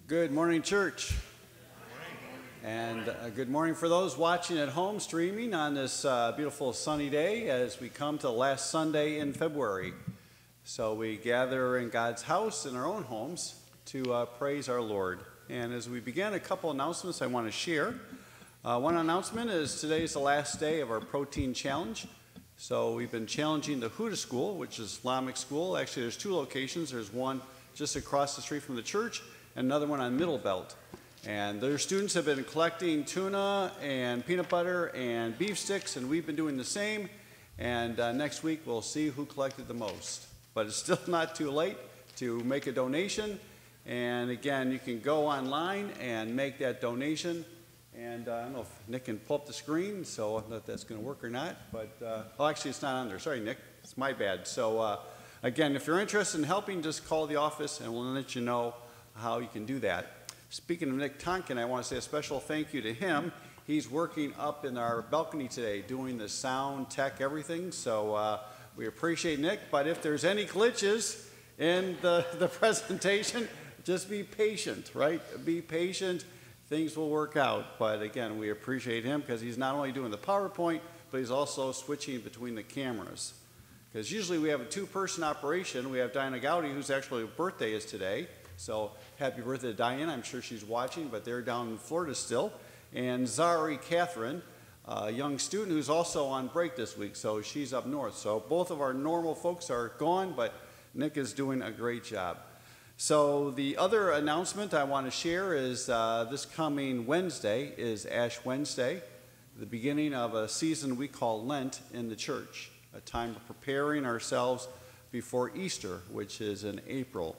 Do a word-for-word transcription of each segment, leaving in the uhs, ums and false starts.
Good morning, church. And uh, good morning for those watching at home streaming on this uh, beautiful sunny day as we come to the last Sunday in February. So we gather in God's house in our own homes to uh, praise our Lord. And as we begin, a couple announcements I want to share. Uh, one announcement is today's the last day of our protein challenge. So we've been challenging the Huda School, which is Islamic school. Actually, there's two locations. There's one just across the street from the church, and another one on Middle Belt. And their students have been collecting tuna and peanut butter and beef sticks, and we've been doing the same. And uh, next week we'll see who collected the most. But it's still not too late to make a donation. And again, you can go online and make that donation. And uh, I don't know if Nick can pull up the screen, so I don't know if that's going to work or not. But, uh, oh, actually, it's not on there. Sorry, Nick. It's my bad. So, uh, again, if you're interested in helping, just call the office, and we'll let you know how you can do that. Speaking of Nick Tonkin, I want to say a special thank you to him. He's working up in our balcony today, doing the sound, tech, everything. So uh, we appreciate Nick. But if there's any glitches in the, the presentation, just be patient, right? Be patient. Things will work out. But again, we appreciate him because he's not only doing the PowerPoint, but he's also switching between the cameras. Because usually we have a two-person operation. We have Diana Gowdy, whose actually birthday is today. So happy birthday to Diana. I'm sure she's watching, but they're down in Florida still. And Zari Catherine, a young student who's also on break this week, so she's up north. So both of our normal folks are gone, but Nick is doing a great job. So the other announcement I want to share is uh, this coming Wednesday is Ash Wednesday, the beginning of a season we call Lent in the church, a time of preparing ourselves before Easter, which is in April.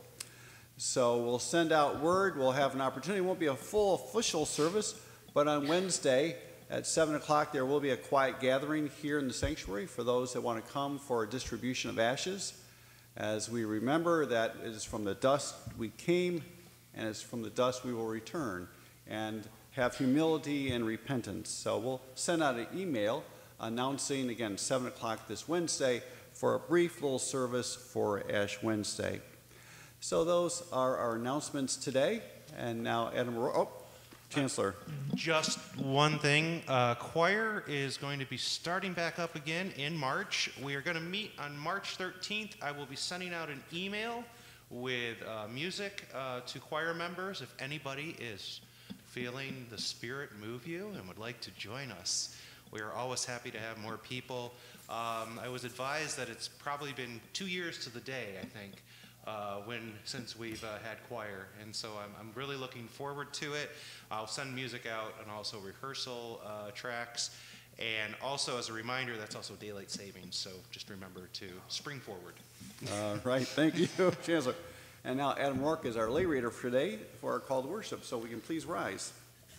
So we'll send out word. We'll have an opportunity. It won't be a full official service, but on Wednesday at seven o'clock there will be a quiet gathering here in the sanctuary for those that want to come for a distribution of ashes. As we remember that it is from the dust we came, and it's from the dust we will return, and have humility and repentance. So we'll send out an email announcing, again, seven o'clock this Wednesday for a brief little service for Ash Wednesday. So those are our announcements today. And now Adam, oh, Chancellor. Just one thing, uh, choir is going to be starting back up again in March. We are going to meet on March thirteenth. I will be sending out an email with uh, music uh, to choir members. If anybody is feeling the Spirit move you and would like to join us, we are always happy to have more people. Um, I was advised that it's probably been two years to the day, I think, Uh, when since we've uh, had choir, and so I'm, I'm really looking forward to it. I'll send music out and also rehearsal uh, tracks, and also as a reminder, that's also daylight savings, so just remember to spring forward. Uh, right, thank you, Chancellor. And now Adam Rourke is our lay reader for today for our call to worship, so we can please rise.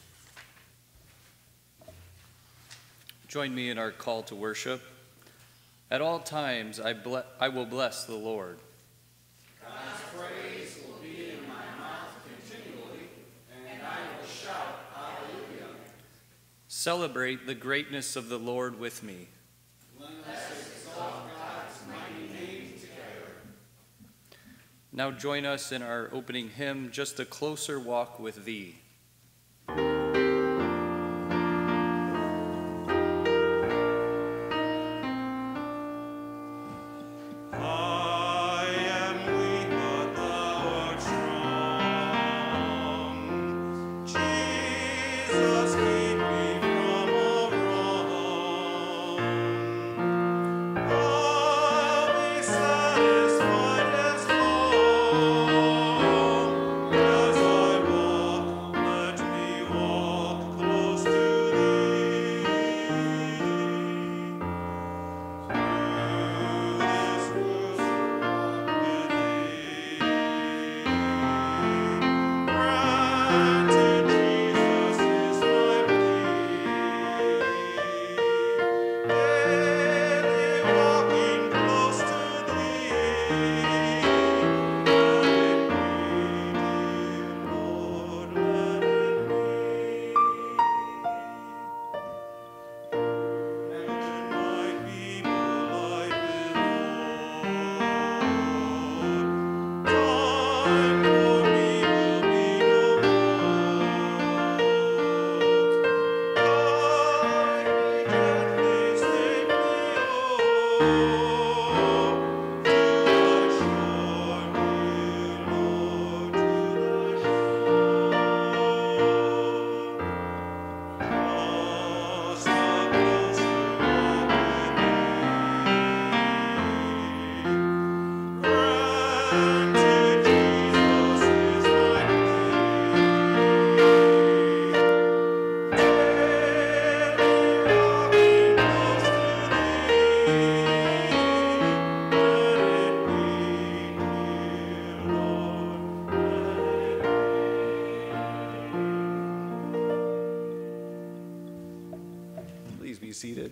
Join me in our call to worship. At all times I, ble- I will bless the Lord. God's praise will be in my mouth continually, and I will shout hallelujah. Celebrate the greatness of the Lord with me. Let us exalt God's mighty name together. Now join us in our opening hymn, Just a Closer Walk with Thee. seated.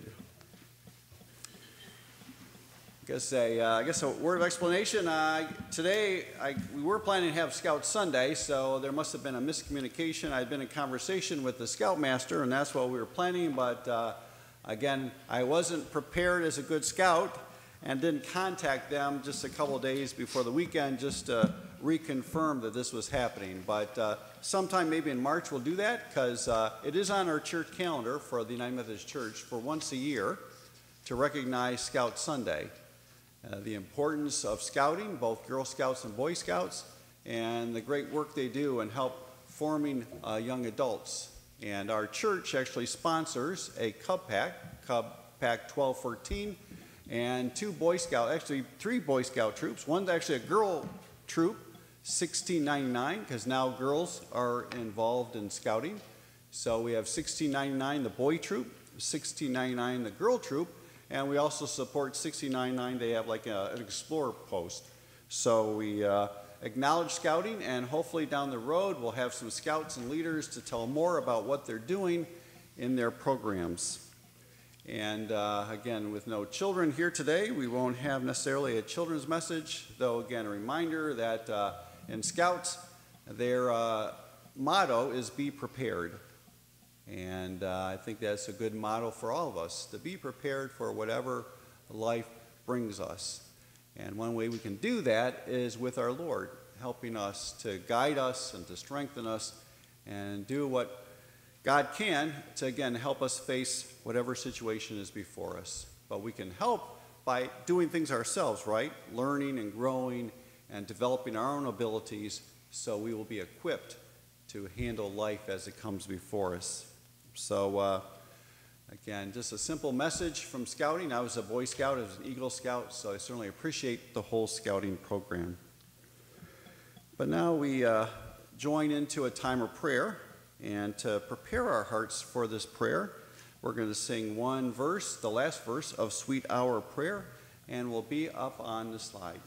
I guess a, uh, I guess a word of explanation. Uh, today, I, we were planning to have Scout Sunday, so there must have been a miscommunication. I'd been in conversation with the Scoutmaster, and that's what we were planning, but uh, again, I wasn't prepared as a good scout and didn't contact them just a couple days before the weekend just to reconfirm that this was happening. But uh, sometime maybe in March we'll do that, because uh, it is on our church calendar for the United Methodist Church for once a year to recognize Scout Sunday. Uh, the importance of scouting, both Girl Scouts and Boy Scouts, and the great work they do in help forming uh, young adults. And our church actually sponsors a Cub Pack, Cub Pack twelve fourteen, and two Boy Scout, actually three Boy Scout troops. One's actually a girl troop, sixteen ninety-nine, because now girls are involved in scouting. So we have sixteen ninety-nine, the boy troop, sixteen ninety-nine, the girl troop, and we also support sixteen ninety-nine. They have like a, an explorer post. So we uh, acknowledge scouting, and hopefully down the road we'll have some scouts and leaders to tell more about what they're doing in their programs. And uh, again, with no children here today, we won't have necessarily a children's message, though again, a reminder that uh, in Scouts, their uh, motto is be prepared. And uh, I think that's a good motto for all of us, to be prepared for whatever life brings us. And one way we can do that is with our Lord, helping us to guide us and to strengthen us and do what God can to, again, help us face whatever situation is before us. But we can help by doing things ourselves, right? Learning and growing and developing our own abilities so we will be equipped to handle life as it comes before us. So, uh, again, just a simple message from scouting. I was a Boy Scout, I was an Eagle Scout, so I certainly appreciate the whole scouting program. But now we uh, join into a time of prayer. And to prepare our hearts for this prayer, we're going to sing one verse, the last verse of Sweet Hour of Prayer, and will be up on the slide.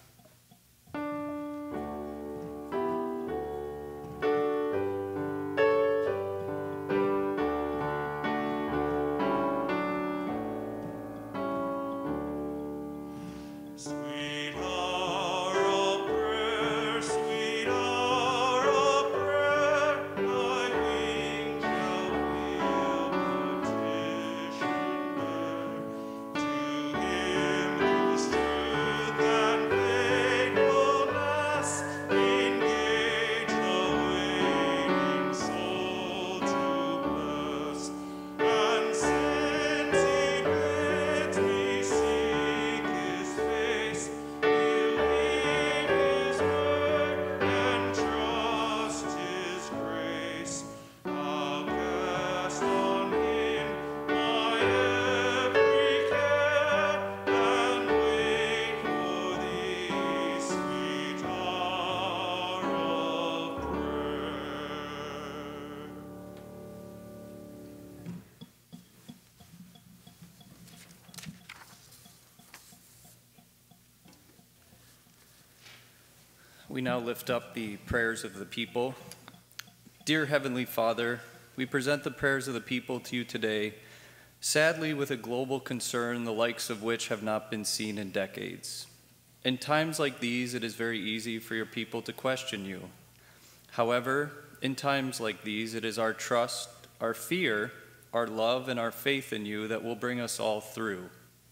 We now lift up the prayers of the people. Dear Heavenly Father, we present the prayers of the people to you today, sadly with a global concern the likes of which have not been seen in decades. In times like these, it is very easy for your people to question you. However, in times like these, it is our trust, our fear, our love, and our faith in you that will bring us all through.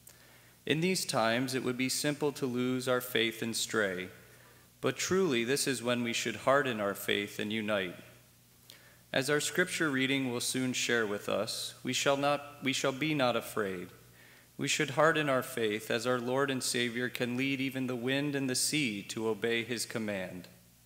In these times, it would be simple to lose our faith and stray. But truly, this is when we should harden our faith and unite. As our scripture reading will soon share with us, we shall not, we shall be not afraid. We should harden our faith as our Lord and Savior can lead even the wind and the sea to obey his command.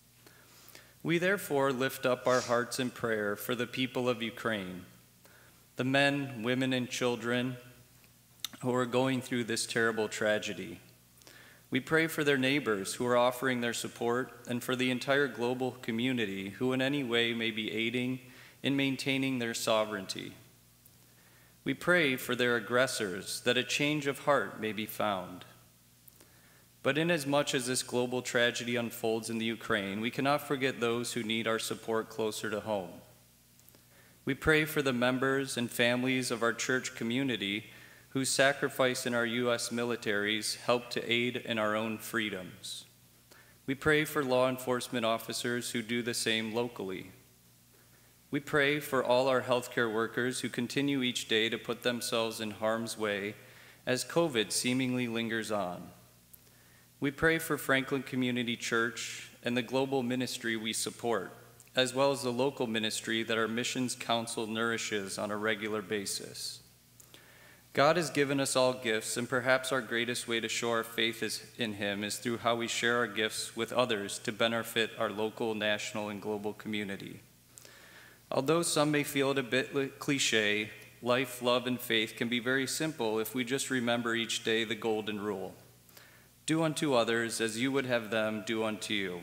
We therefore lift up our hearts in prayer for the people of Ukraine, the men, women, and children who are going through this terrible tragedy. We pray for their neighbors who are offering their support and for the entire global community who in any way may be aiding in maintaining their sovereignty. We pray for their aggressors that a change of heart may be found. But inasmuch as this global tragedy unfolds in the Ukraine, we cannot forget those who need our support closer to home. We pray for the members and families of our church community whose sacrifice in our U S militaries help to aid in our own freedoms. We pray for law enforcement officers who do the same locally. We pray for all our healthcare workers who continue each day to put themselves in harm's way as COVID seemingly lingers on. We pray for Franklin Community Church and the global ministry we support, as well as the local ministry that our Missions Council nourishes on a regular basis. God has given us all gifts, and perhaps our greatest way to show our faith is in Him is through how we share our gifts with others to benefit our local, national, and global community. Although some may feel it a bit cliche, life, love, and faith can be very simple if we just remember each day the golden rule. Do unto others as you would have them do unto you.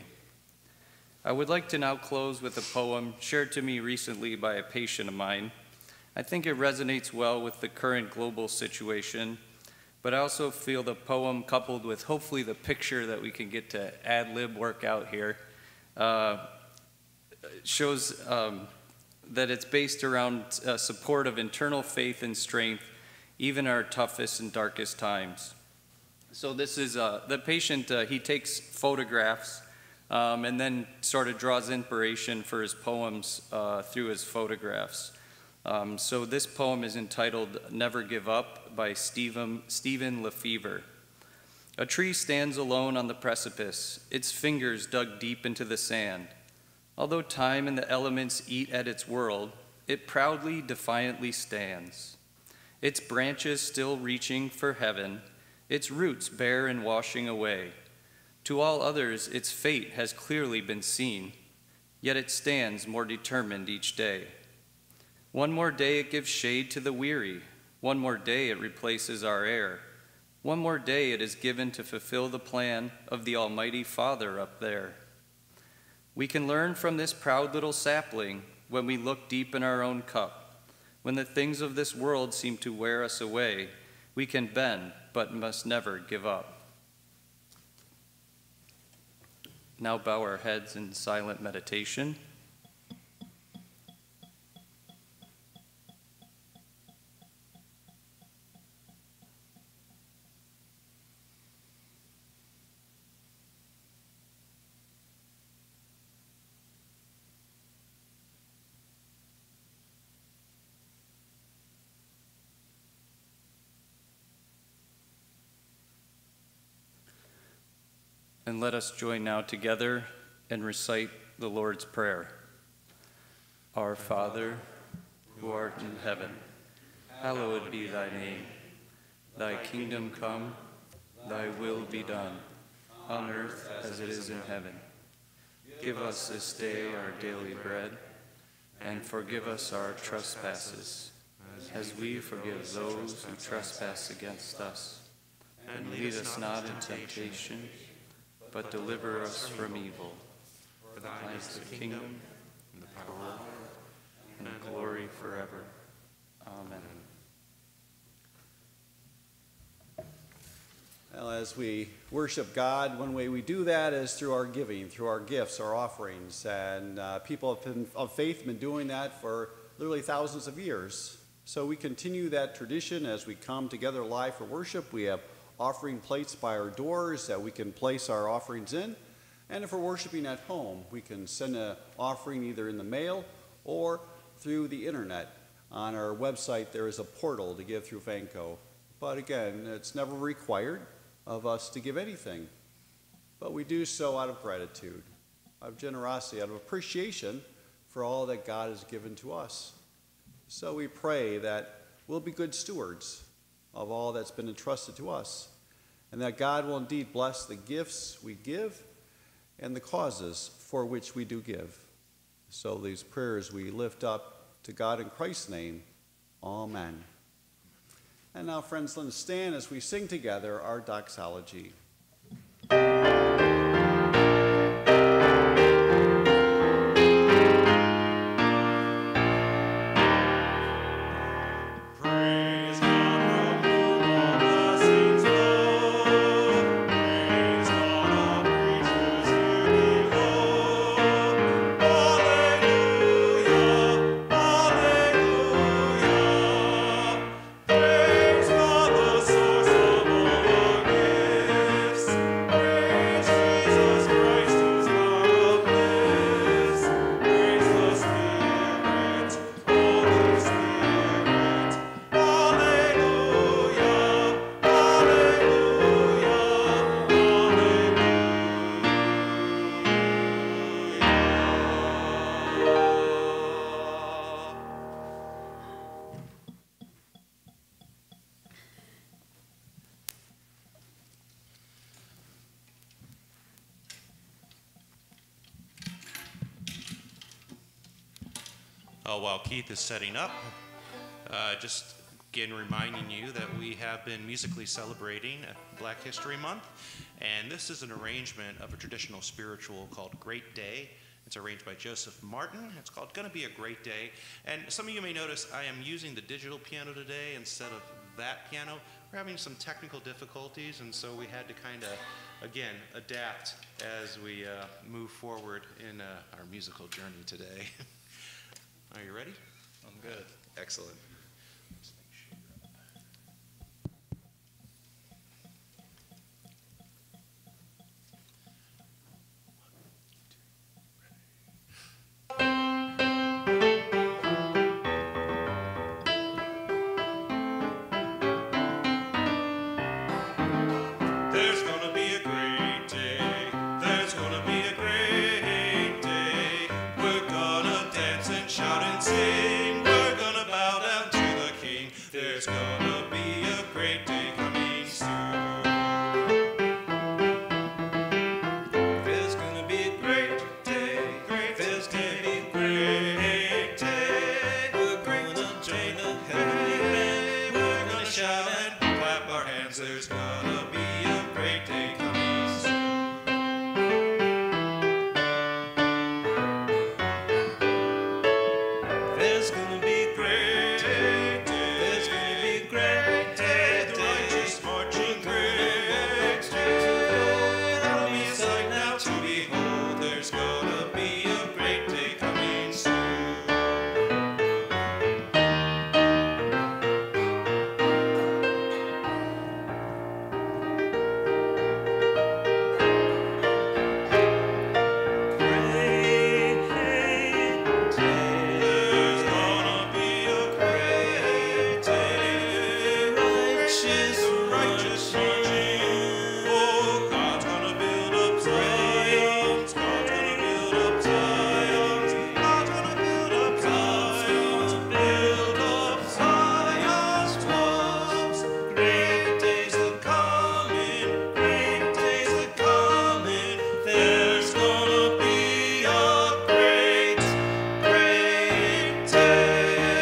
I would like to now close with a poem shared to me recently by a patient of mine. I think it resonates well with the current global situation, but I also feel the poem, coupled with hopefully the picture that we can get to ad-lib work out here, uh, shows um, that it's based around uh, support of internal faith and strength, even our toughest and darkest times. So this is, uh, the patient, uh, he takes photographs um, and then sort of draws inspiration for his poems uh, through his photographs. Um, so this poem is entitled Never Give Up by Stephen, Stephen Lefevre. A tree stands alone on the precipice, its fingers dug deep into the sand. Although time and the elements eat at its world, it proudly, defiantly stands. Its branches still reaching for heaven, its roots bare and washing away. To all others, its fate has clearly been seen, yet it stands more determined each day. One more day it gives shade to the weary. One more day it replaces our air. One more day it is given to fulfill the plan of the Almighty Father up there. We can learn from this proud little sapling when we look deep in our own cup. When the things of this world seem to wear us away, we can bend, but must never give up. Now bow our heads in silent meditation. And let us join now together and recite the Lord's Prayer. Our Father, who art in heaven, hallowed be thy name. Thy kingdom come, thy will be done, on earth as it is in heaven. Give us this day our daily bread, and forgive us our trespasses, as we forgive those who trespass against us. And lead us not into temptation, but deliver us from evil. For thine is the kingdom, and the power, and the glory forever. Amen. Well, as we worship God, one way we do that is through our giving, through our gifts, our offerings. And uh, people have been, of faith have been doing that for literally thousands of years. So we continue that tradition as we come together live for worship. We have offering plates by our doors that we can place our offerings in. And if we're worshiping at home, we can send an offering either in the mail or through the internet. On our website, there is a portal to give through Vanco. But again, it's never required of us to give anything. But we do so out of gratitude, out of generosity, out of appreciation for all that God has given to us. So we pray that we'll be good stewards of all that's been entrusted to us, and that God will indeed bless the gifts we give and the causes for which we do give. So these prayers we lift up to God in Christ's name. Amen. And now, friends, let us stand as we sing together our doxology. Praise God. Uh, while Keith is setting up, uh, just again reminding you that we have been musically celebrating Black History Month, and this is an arrangement of a traditional spiritual called Great Day. It's arranged by Joseph Martin. It's called Gonna Be a Great Day. And some of you may notice I am using the digital piano today instead of that piano. We're having some technical difficulties, and so we had to kind of, again, adapt as we uh, move forward in uh, our musical journey today. Are you ready? I'm good. Excellent. There's gonna be a great day. There's gonna be a great day. We're gonna dance and shout and sing. We're gonna bow down to the King. There's gonna be a great day coming soon. There's gonna be a great day. Great. There's gonna be a great day. We're gonna join the heavenly band. We're gonna shout and clap our hands. There's gonna be a great day coming soon. There's gonna be a great day. There's gonna be a great day. The righteous marching great day. That'll be a sight now to behold. There's gonna be a great day coming soon. There's gonna be a great day. Righteous, righteous marching. Oh, God's gonna build up Zions. God's gonna build up Zions. God's gonna build up Zions. Build up Zion's walls. Great days are coming. Great days are coming. There's gonna be a great, great day.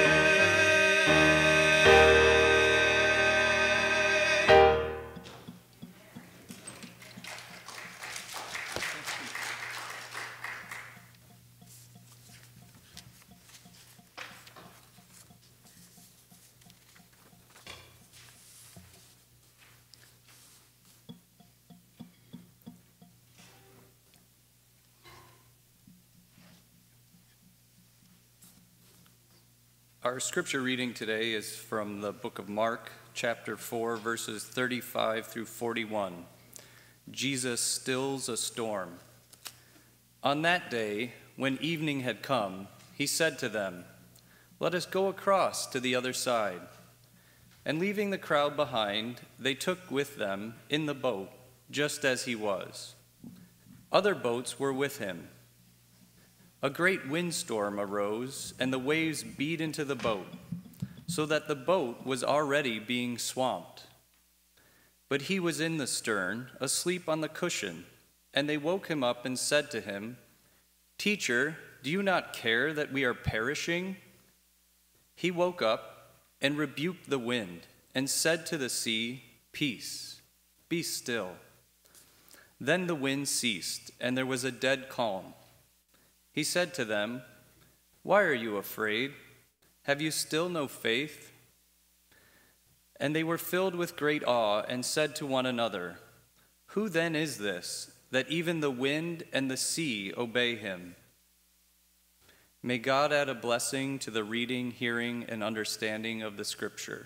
Our scripture reading today is from the book of Mark, chapter four, verses thirty-five through forty-one. Jesus stills a storm. On that day, when evening had come, he said to them, "Let us go across to the other side." And leaving the crowd behind, they took with them in the boat, just as he was. Other boats were with him. A great windstorm arose, and the waves beat into the boat, so that the boat was already being swamped. But he was in the stern, asleep on the cushion, and they woke him up and said to him, "Teacher, do you not care that we are perishing?" He woke up and rebuked the wind, and said to the sea, "Peace, be still." Then the wind ceased, and there was a dead calm. He said to them, "Why are you afraid? Have you still no faith?" And they were filled with great awe and said to one another, "Who then is this, that even the wind and the sea obey him?" May God add a blessing to the reading, hearing, and understanding of the scripture.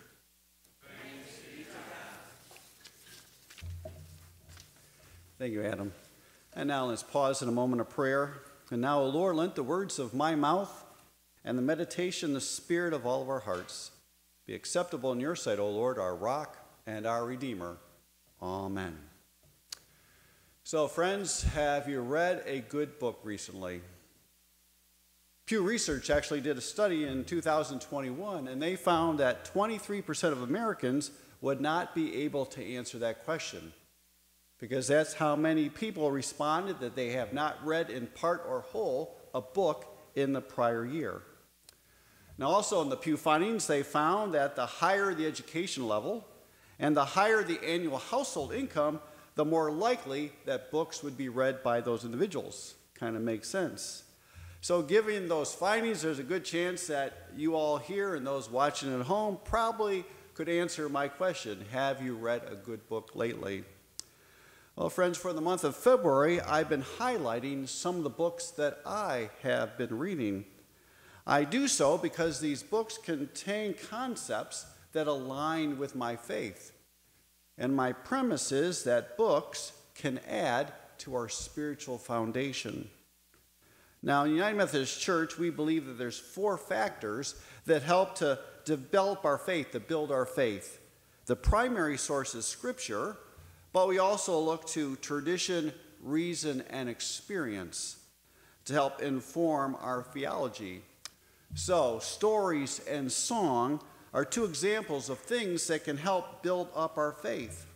Thank you, Adam. And now let's pause in a moment of prayer. And now, O Lord, let the words of my mouth and the meditation, the spirit of all of our hearts be acceptable in your sight, O Lord, our rock and our redeemer. Amen. So, friends, have you read a good book recently? Pew Research actually did a study in two thousand twenty-one, and they found that twenty-three percent of Americans would not be able to answer that question, because that's how many people responded that they have not read in part or whole a book in the prior year. Now, also in the Pew findings, they found that the higher the education level and the higher the annual household income, the more likely that books would be read by those individuals. Kind of makes sense. So given those findings, there's a good chance that you all here and those watching at home probably could answer my question, have you read a good book lately? Well, friends, for the month of February, I've been highlighting some of the books that I have been reading. I do so because these books contain concepts that align with my faith. And my premise is that books can add to our spiritual foundation. Now, in United Methodist Church, we believe that there's four factors that help to develop our faith, to build our faith. The primary source is Scripture, but we also look to tradition, reason, and experience to help inform our theology. So, stories and song are two examples of things that can help build up our faith.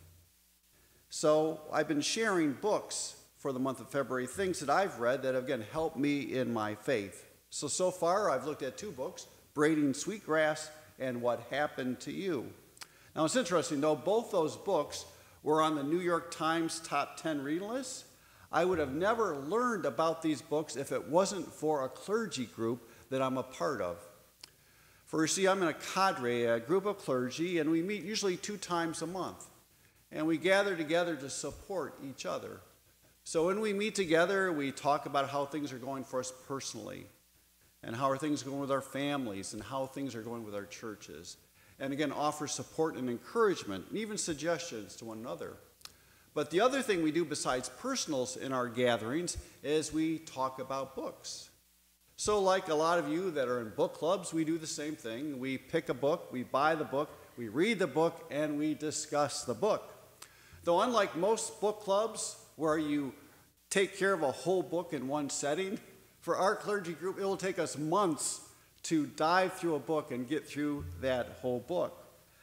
So, I've been sharing books for the month of February, things that I've read that have, again, helped me in my faith. So, so far, I've looked at two books, Braiding Sweetgrass and What Happened to You. Now, it's interesting, though, both those books were on the New York Times top ten reading list. I would have never learned about these books if it wasn't for a clergy group that I'm a part of. For you see, I'm in a cadre, a group of clergy, and we meet usually two times a month. And we gather together to support each other. So when we meet together, we talk about how things are going for us personally, and how are things going with our families, and how things are going with our churches. And again, offer support and encouragement, and even suggestions to one another. But the other thing we do besides personals in our gatherings is we talk about books. So like a lot of you that are in book clubs, we do the same thing. We pick a book, we buy the book, we read the book, and we discuss the book. Though unlike most book clubs where you take care of a whole book in one setting, for our clergy group, it will take us months to dive through a book and get through that whole book.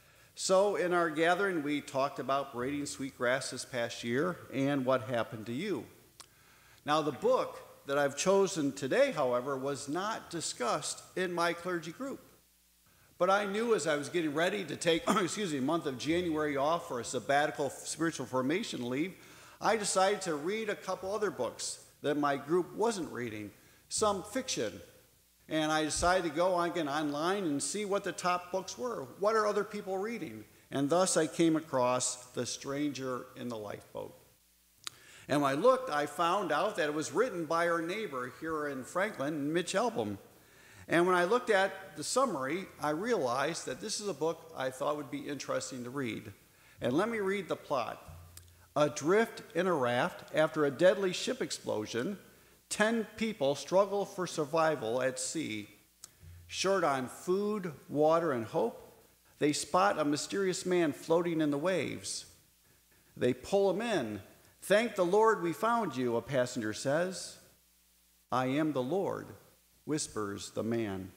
So in our gathering, we talked about Braiding Sweetgrass this past year and What Happened to You. Now, the book that I've chosen today, however, was not discussed in my clergy group. But I knew as I was getting ready to take, excuse me, a month of January off for a sabbatical spiritual formation leave, I decided to read a couple other books that my group wasn't reading, some fiction. And I decided to go again online and see what the top books were. What are other people reading? And thus I came across The Stranger in the Lifeboat. And when I looked, I found out that it was written by our neighbor here in Franklin, Mitch Albom. And when I looked at the summary, I realized that this is a book I thought would be interesting to read. And let me read the plot. Adrift in a raft after a deadly ship explosion, ten people struggle for survival at sea. Short on food, water, and hope, they spot a mysterious man floating in the waves. They pull him in. Thank the Lord we found you, a passenger says. I am the Lord, whispers the man.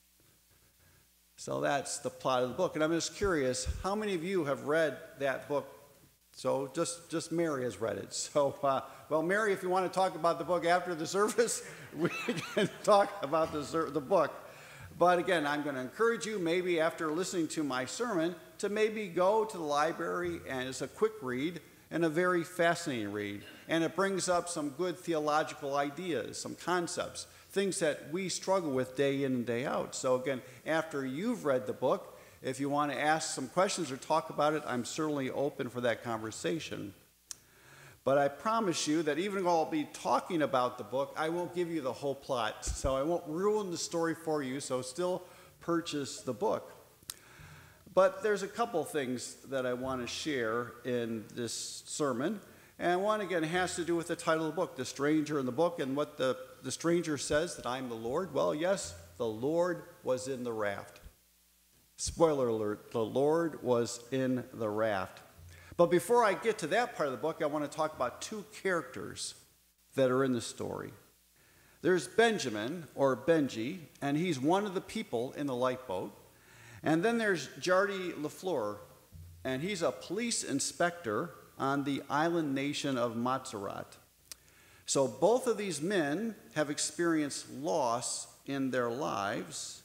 So that's the plot of the book. And I'm just curious, how many of you have read that book? So just, just Mary has read it. So, uh, well, Mary, if you want to talk about the book after the service, we can talk about the, the book. But again, I'm going to encourage you, maybe after listening to my sermon, to maybe go to the library, and it's a quick read and a very fascinating read. And it brings up some good theological ideas, some concepts, things that we struggle with day in and day out. So again, after you've read the book, if you want to ask some questions or talk about it, I'm certainly open for that conversation. But I promise you that even though I'll be talking about the book, I won't give you the whole plot. So I won't ruin the story for you, so still purchase the book. But there's a couple things that I want to share in this sermon. And one, again, has to do with the title of the book, The Stranger in the Book, and what the, the stranger says, that I'm the Lord. Well, yes, the Lord was in the raft. Spoiler alert, the Lord was in the raft. But before I get to that part of the book, I want to talk about two characters that are in the story. There's Benjamin, or Benji, and he's one of the people in the lifeboat. And then there's Jardy LaFleur, and he's a police inspector on the island nation of Montserrat. So both of these men have experienced loss in their lives,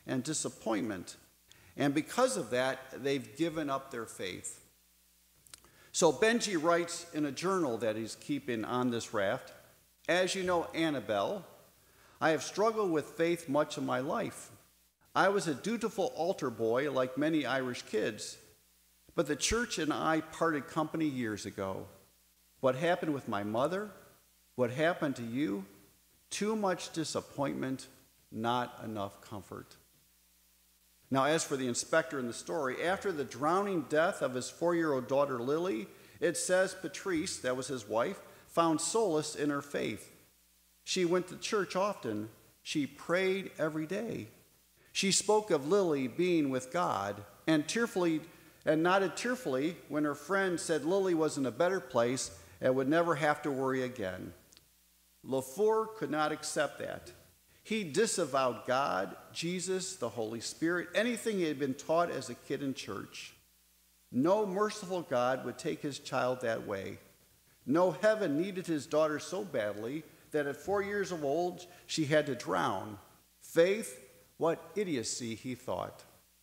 and disappointment. And because of that, they've given up their faith. So Benji writes in a journal that he's keeping on this raft, "As you know, Annabelle, I have struggled with faith much of my life. I was a dutiful altar boy like many Irish kids, but the church and I parted company years ago. What happened with my mother, what happened to you, too much disappointment, not enough comfort." Now, as for the inspector in the story, after the drowning death of his four-year-old daughter Lily, it says Patrice, that was his wife, found solace in her faith. She went to church often. She prayed every day. She spoke of Lily being with God and tearfully and nodded tearfully when her friend said Lily was in a better place and would never have to worry again. Lefort could not accept that. He disavowed God, Jesus, the Holy Spirit, anything he had been taught as a kid in church. No merciful God would take his child that way. No heaven needed his daughter so badly that at four years of old she had to drown. Faith, what idiocy, he thought.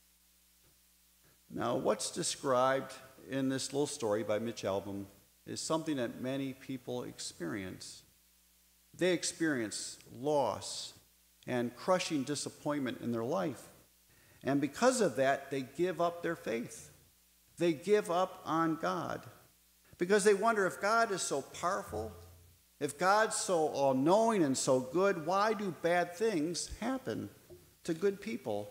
Now, what's described in this little story by Mitch Albom is something that many people experience. They experience loss and crushing disappointment in their life. And because of that, they give up their faith. They give up on God because they wonder, if God is so powerful, if God's so all-knowing and so good, why do bad things happen to good people?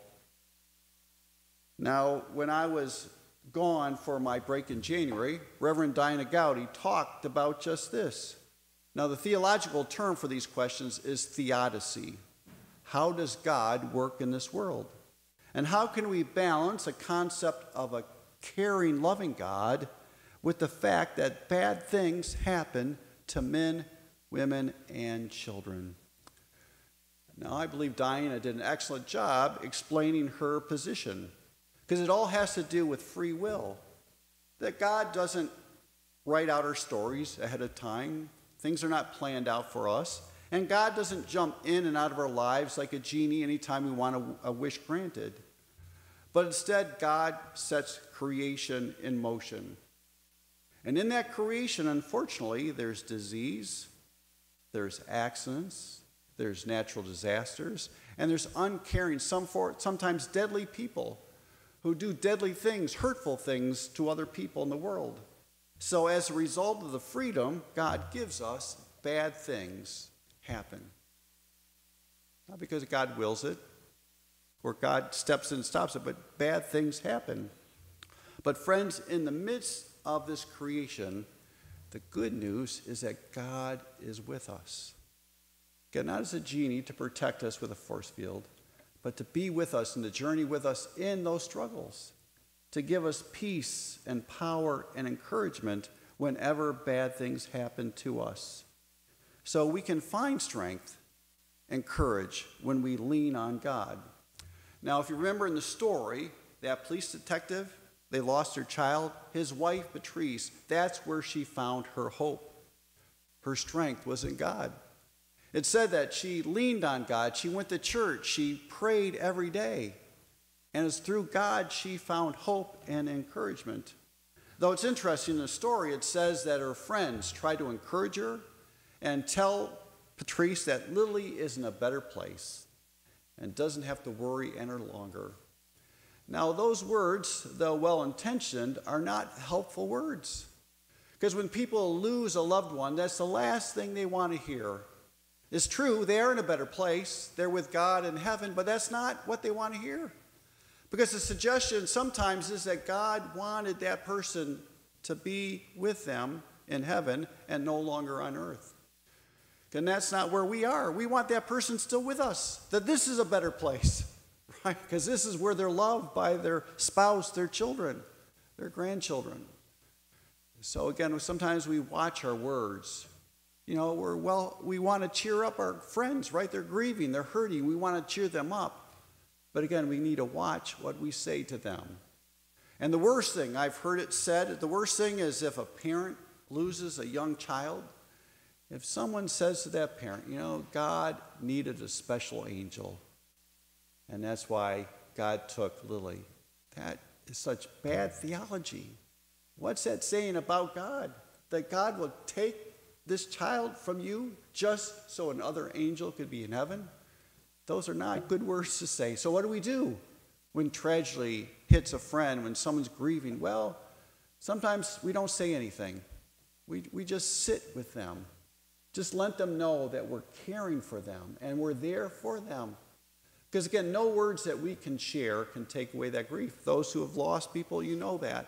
Now, when I was gone for my break in January, Reverend Diana Gowdy talked about just this. Now, the theological term for these questions is theodicy. How does God work in this world? And how can we balance a concept of a caring, loving God with the fact that bad things happen to men, women, and children? Now, I believe Diana did an excellent job explaining her position, because it all has to do with free will. That God doesn't write out our stories ahead of time. Things are not planned out for us. And God doesn't jump in and out of our lives like a genie anytime we want a, a wish granted. But instead, God sets creation in motion. And in that creation, unfortunately, there's disease, there's accidents, there's natural disasters, and there's uncaring, some for, sometimes deadly people who do deadly things, hurtful things to other people in the world. So as a result of the freedom God gives us, bad things happen. Not because God wills it, or God steps in and stops it, but bad things happen. But friends, in the midst of this creation, the good news is that God is with us. Again, not as a genie to protect us with a force field, but to be with us and to journey with us in those struggles, to give us peace and power and encouragement whenever bad things happen to us. So we can find strength and courage when we lean on God. Now, if you remember in the story, that police detective, they lost their child, his wife, Patrice, that's where she found her hope. Her strength was in God. It said that she leaned on God, she went to church, she prayed every day. And it's through God she found hope and encouragement. Though it's interesting in the story, it says that her friends tried to encourage her and tell Patrice that Lily is in a better place and doesn't have to worry any longer. Now, those words, though well-intentioned, are not helpful words. Because when people lose a loved one, that's the last thing they want to hear. It's true, they are in a better place. They're with God in heaven, but that's not what they want to hear. Because the suggestion sometimes is that God wanted that person to be with them in heaven and no longer on earth. And that's not where we are. We want that person still with us, that this is a better place, right? Because this is where they're loved by their spouse, their children, their grandchildren. So again, sometimes we watch our words. You know, we're well, we want to cheer up our friends, right? They're grieving, they're hurting. We want to cheer them up. But again, we need to watch what we say to them. And the worst thing, I've heard it said, the worst thing is if a parent loses a young child, if someone says to that parent, you know, God needed a special angel. And that's why God took Lily. That is such bad theology. What's that saying about God? That God will take this child from you just so another angel could be in heaven? Those are not good words to say. So what do we do when tragedy hits a friend, when someone's grieving? Well, sometimes we don't say anything. We, we just sit with them. Just let them know that we're caring for them and we're there for them. Because again, no words that we can share can take away that grief. Those who have lost people, you know that.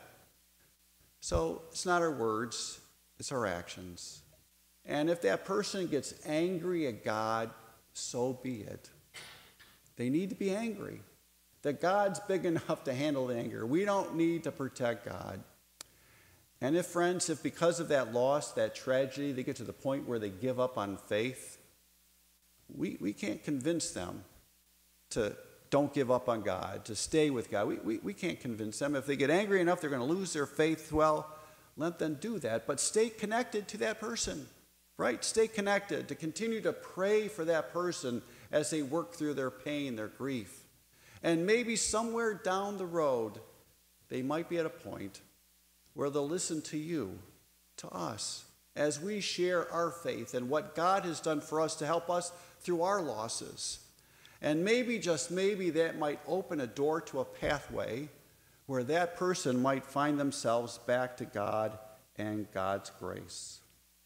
So it's not our words, it's our actions. And if that person gets angry at God, so be it. They need to be angry. That God's big enough to handle the anger. We don't need to protect God. And if, friends, if because of that loss, that tragedy, they get to the point where they give up on faith, we, we can't convince them to don't give up on God, to stay with God. We, we, we can't convince them. If they get angry enough, they're going to lose their faith. Well, let them do that. But stay connected to that person, right? Stay connected, to continue to pray for that person as they work through their pain, their grief. And maybe somewhere down the road, they might be at a point where they'll listen to you, to us, as we share our faith and what God has done for us to help us through our losses. And maybe, just maybe, that might open a door to a pathway where that person might find themselves back to God and God's grace.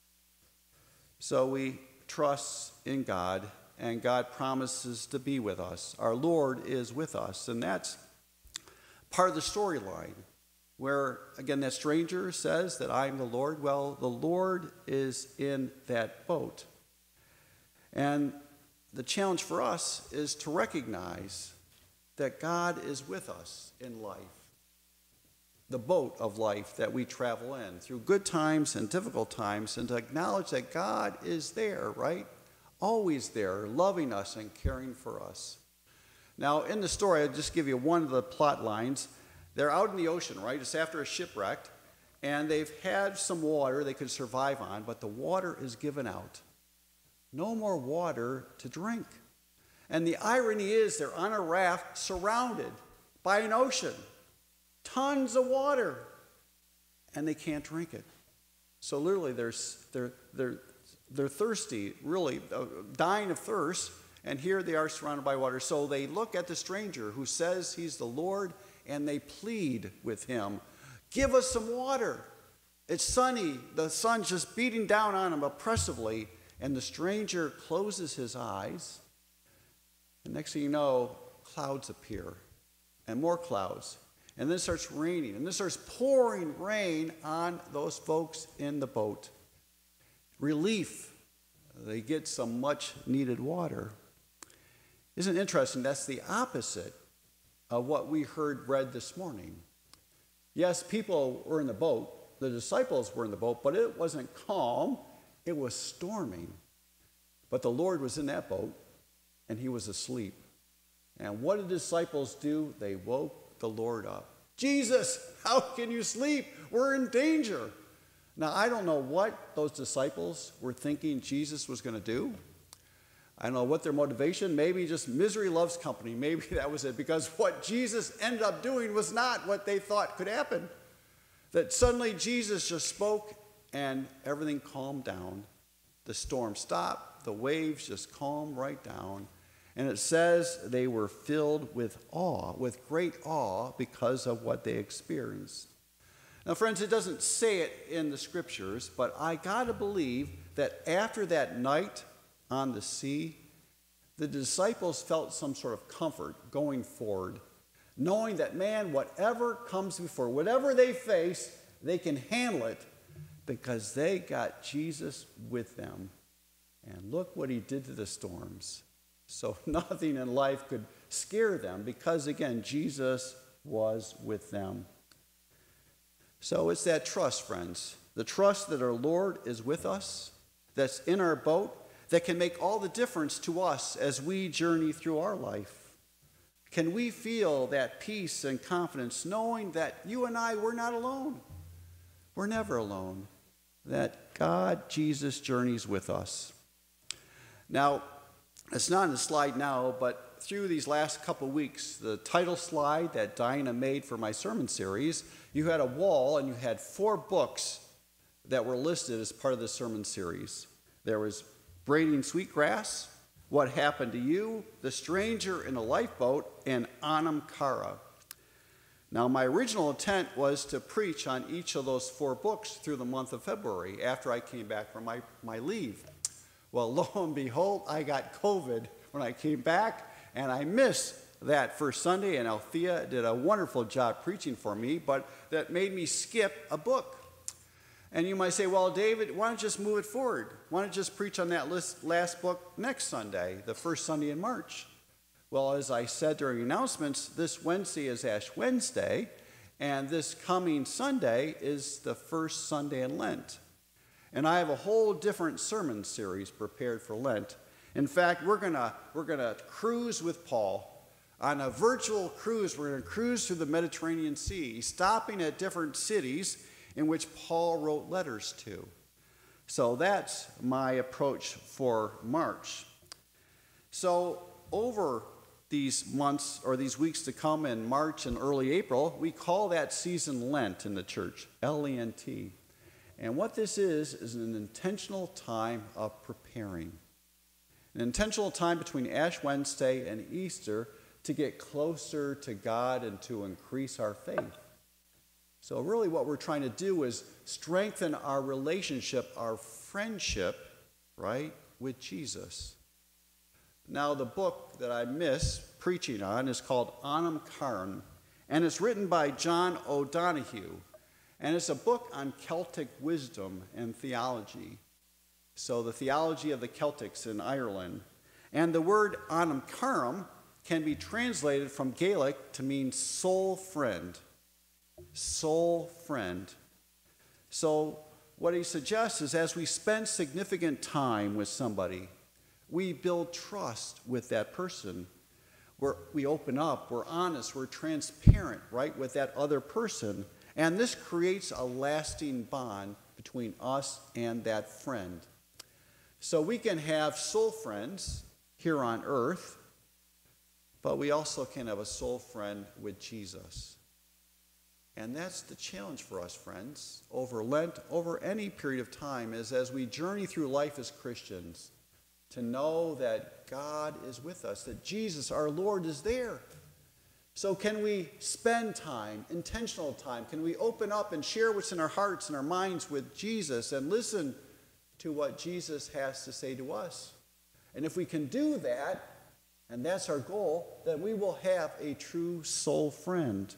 So we trust in God, and God promises to be with us. Our Lord is with us, and that's part of the storyline where, again, that stranger says that I am the Lord. Well, the Lord is in that boat. And the challenge for us is to recognize that God is with us in life, the boat of life that we travel in through good times and difficult times, and to acknowledge that God is there, right? Always there, loving us and caring for us. Now, in the story, I'll just give you one of the plot lines. They're out in the ocean, right? It's after a shipwreck, and they've had some water they could survive on, but the water is given out. No more water to drink. And the irony is they're on a raft surrounded by an ocean. Tons of water. And they can't drink it. So literally they're, they're, they're, they're thirsty, really uh, dying of thirst. And here they are surrounded by water. So they look at the stranger who says he's the Lord, and they plead with him, give us some water. It's sunny. The sun's just beating down on him oppressively. And the stranger closes his eyes. And next thing you know, clouds appear. And more clouds. And then it starts raining. And then it starts pouring rain on those folks in the boat. Relief. They get some much needed water. Isn't it interesting? That's the opposite of what we heard read this morning. Yes, people were in the boat. The disciples were in the boat, but it wasn't calm. It was storming. But the Lord was in that boat, and he was asleep. And what did the disciples do? They woke the Lord up. Jesus, how can you sleep? We're in danger. Now, I don't know what those disciples were thinking Jesus was going to do. I don't know what their motivation, maybe just misery loves company. Maybe that was it, because what Jesus ended up doing was not what they thought could happen. That suddenly Jesus just spoke and everything calmed down. The storm stopped, the waves just calmed right down. And it says they were filled with awe, with great awe, because of what they experienced. Now, friends, it doesn't say it in the scriptures, but I gotta believe that after that night on the sea, the disciples felt some sort of comfort going forward, knowing that, man, whatever comes before, whatever they face, they can handle it because they got Jesus with them. And look what he did to the storms. So nothing in life could scare them because, again, Jesus was with them. So it's that trust, friends, the trust that our Lord is with us, that's in our boat, that can make all the difference to us as we journey through our life. Can we feel that peace and confidence knowing that you and I, we're not alone? We're never alone. That God, Jesus, journeys with us. Now, It's not on the slide now, but through these last couple weeks, the title slide that Diana made for my sermon series, you had a wall and you had four books that were listed as part of the sermon series. There was Braiding Sweetgrass, What Happened to You, The Stranger in a Lifeboat, and Anam Cara. Now, my original intent was to preach on each of those four books through the month of February after I came back from my, my leave. Well, lo and behold, I got COVID when I came back, and I missed that first Sunday, and Althea did a wonderful job preaching for me, but that made me skip a book. And you might say, well, David, why don't you just move it forward? Why don't you just preach on that list, last book next Sunday, the first Sunday in March? Well, as I said during announcements, this Wednesday is Ash Wednesday, and this coming Sunday is the first Sunday in Lent. And I have a whole different sermon series prepared for Lent. In fact, we're gonna we're gonna cruise with Paul on a virtual cruise. We're gonna cruise through the Mediterranean Sea, stopping at different cities in which Paul wrote letters to. So that's my approach for March. So over these months or these weeks to come in March and early April, we call that season Lent in the church, L E N T. And what this is, is an intentional time of preparing. An intentional time between Ash Wednesday and Easter to get closer to God and to increase our faith. So really what we're trying to do is strengthen our relationship, our friendship, right, with Jesus. Now the book that I miss preaching on is called Anam Cara, and it's written by John O'Donohue. And it's a book on Celtic wisdom and theology. So the theology of the Celtics in Ireland. And the word Anam Cara can be translated from Gaelic to mean soul friend. Soul friend. So what he suggests is as we spend significant time with somebody, we build trust with that person. We're, we open up, we're honest, we're transparent, right, with that other person. And this creates a lasting bond between us and that friend. So we can have soul friends here on earth, but we also can have a soul friend with Jesus. And that's the challenge for us, friends, over Lent, over any period of time, is as we journey through life as Christians, to know that God is with us, that Jesus, our Lord, is there. So can we spend time, intentional time? Can we open up and share what's in our hearts and our minds with Jesus and listen to what Jesus has to say to us? And if we can do that, and that's our goal, then we will have a true soul friend.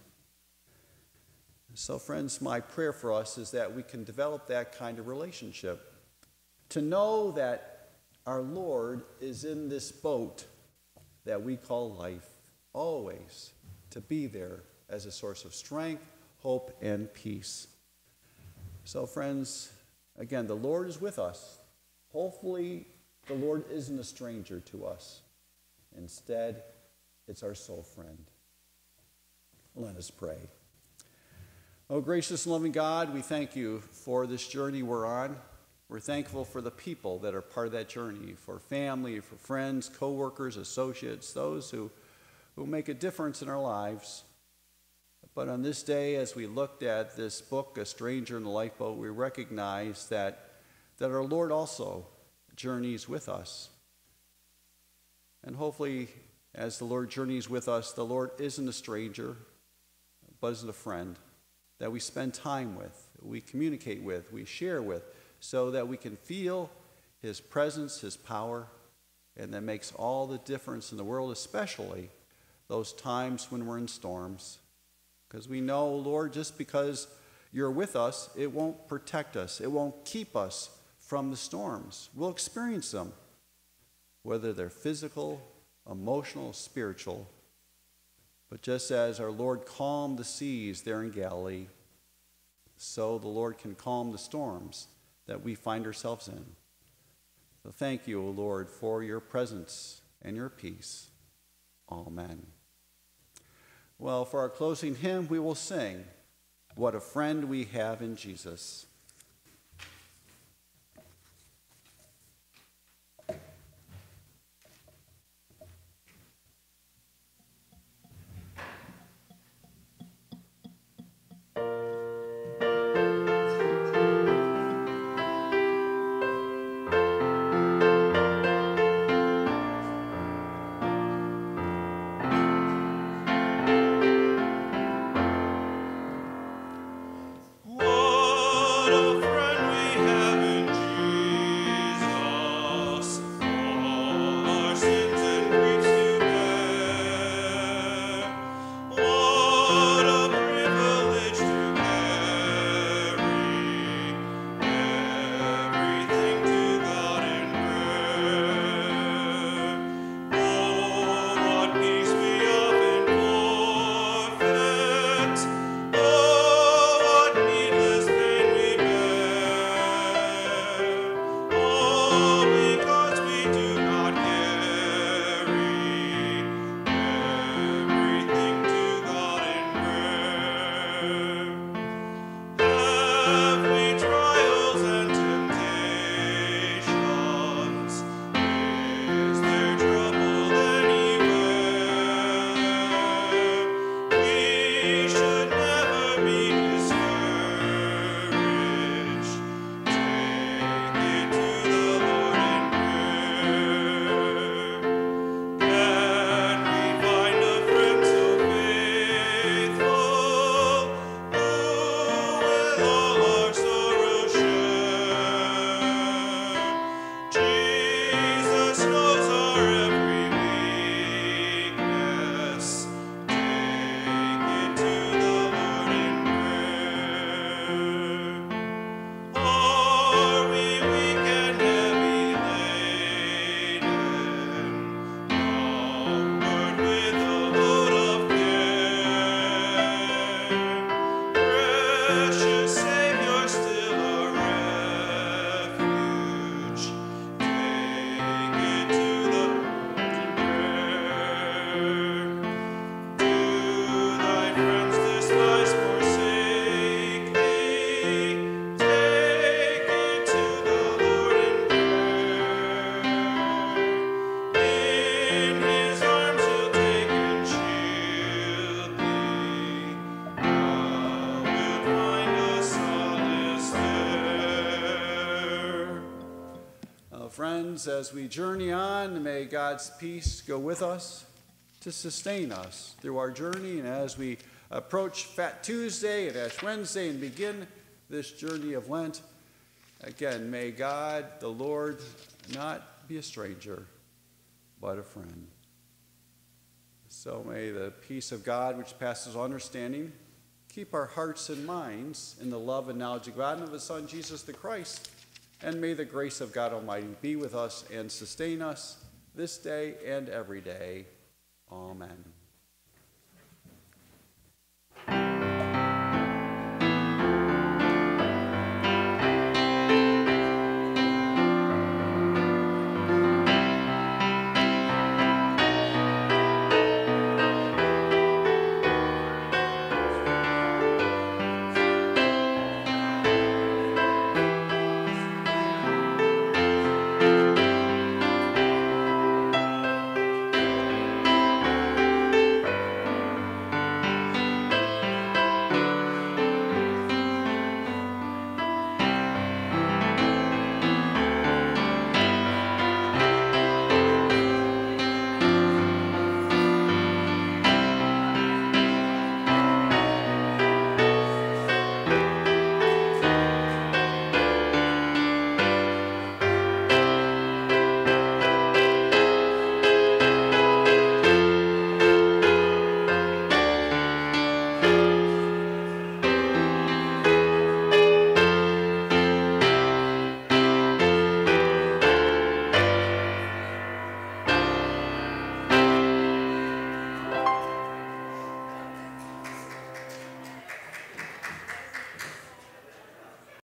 So friends, my prayer for us is that we can develop that kind of relationship. To know that our Lord is in this boat that we call life, always. To be there as a source of strength, hope, and peace. So friends, again, the Lord is with us. Hopefully, the Lord isn't a stranger to us. Instead, it's our soul friend. Let us pray. Oh, gracious and loving God, we thank you for this journey we're on. We're thankful for the people that are part of that journey, for family, for friends, co-workers, associates, those who who make a difference in our lives. But on this day, as we looked at this book, A Stranger in the Lifeboat, we recognize that, that our Lord also journeys with us. And hopefully, as the Lord journeys with us, the Lord isn't a stranger, but is a friend that we spend time with, we communicate with, we share with, so that we can feel his presence, his power, and that makes all the difference in the world, especially those times when we're in storms. Because we know, Lord, just because you're with us, it won't protect us. It won't keep us from the storms. We'll experience them, whether they're physical, emotional, spiritual. But just as our Lord calmed the seas there in Galilee, so the Lord can calm the storms that we find ourselves in. So thank you, O Lord, for your presence and your peace. Amen. Well, for our closing hymn, we will sing, What a Friend We Have in Jesus. in his arms he'll take and shield thee. Thou wilt find a solace there. Uh, friends, as we journey on, may God's peace go with us to sustain us through our journey. And as we approach Fat Tuesday and Ash Wednesday and begin this journey of Lent, again, may God, the Lord, not be a stranger, but a friend. So may the peace of God, which passes all understanding, keep our hearts and minds in the love and knowledge of God and of His Son, Jesus the Christ. And may the grace of God Almighty be with us and sustain us this day and every day. Amen.